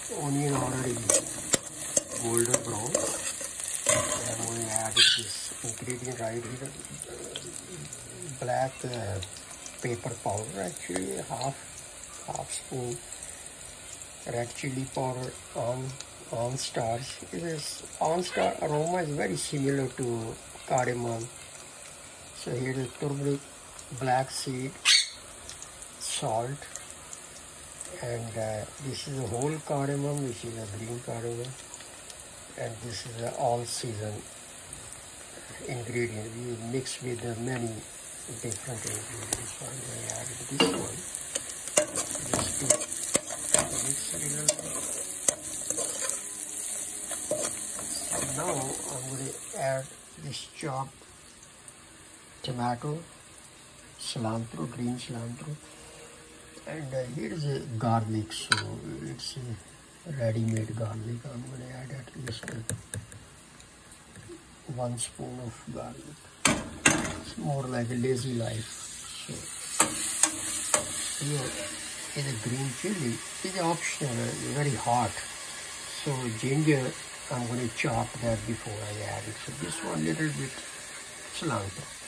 onion already golden brown. I'm going to add this ingredient right here, black pepper powder, actually half spoon, red chili powder, cornstarch. This cornstarch aroma is very similar to cardamom. So here is turmeric, black seed, salt, and this is a whole cardamom, which is a green cardamom, and this is an all-season ingredient. We mix with many different ingredients. So I'm going to add this one just to mix a little bit. So now I'm going to add this chopped tomato, cilantro, green cilantro, and here is a garlic. So it's a ready-made garlic. I'm going to add at least 1 spoon of garlic. It's more like a lazy life. So here is a green chili. It's optional, very hot. So ginger, I'm going to chop that before I add it. So this one little bit cilantro.